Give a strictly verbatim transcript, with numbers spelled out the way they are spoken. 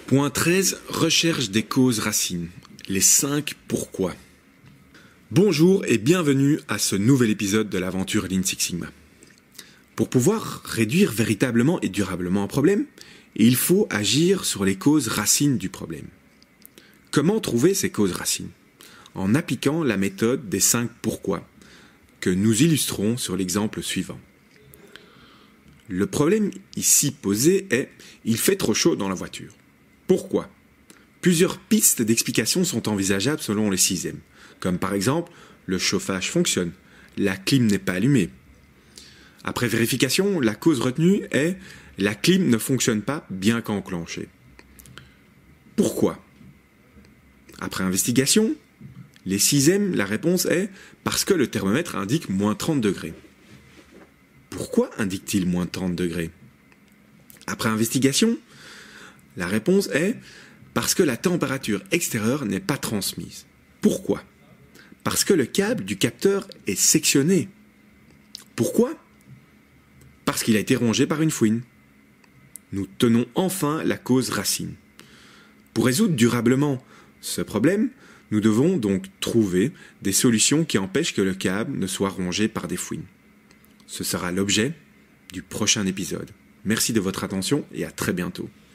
Point treize. Recherche des causes racines. Les cinq pourquoi. Bonjour et bienvenue à ce nouvel épisode de l'aventure Lean Six Sigma. Pour pouvoir réduire véritablement et durablement un problème, il faut agir sur les causes racines du problème. Comment trouver ces causes racines? En appliquant la méthode des cinq pourquoi, que nous illustrons sur l'exemple suivant. Le problème ici posé est « il fait trop chaud dans la voiture ». Pourquoi? Plusieurs pistes d'explication sont envisageables selon les sixièmes, comme par exemple « le chauffage fonctionne »,« la clim n'est pas allumée ». Après vérification, la cause retenue est « la clim ne fonctionne pas bien qu'enclenchée ». Pourquoi? Après investigation, les sixièmes, la réponse est « parce que le thermomètre indique moins trente degrés ». Pourquoi indique-t-il moins trente degrés? Après investigation, la réponse est « parce que la température extérieure n'est pas transmise ». Pourquoi? Parce que le câble du capteur est sectionné. Pourquoi? Parce qu'il a été rongé par une fouine. Nous tenons enfin la cause racine. Pour résoudre durablement ce problème, nous devons donc trouver des solutions qui empêchent que le câble ne soit rongé par des fouines. Ce sera l'objet du prochain épisode. Merci de votre attention et à très bientôt.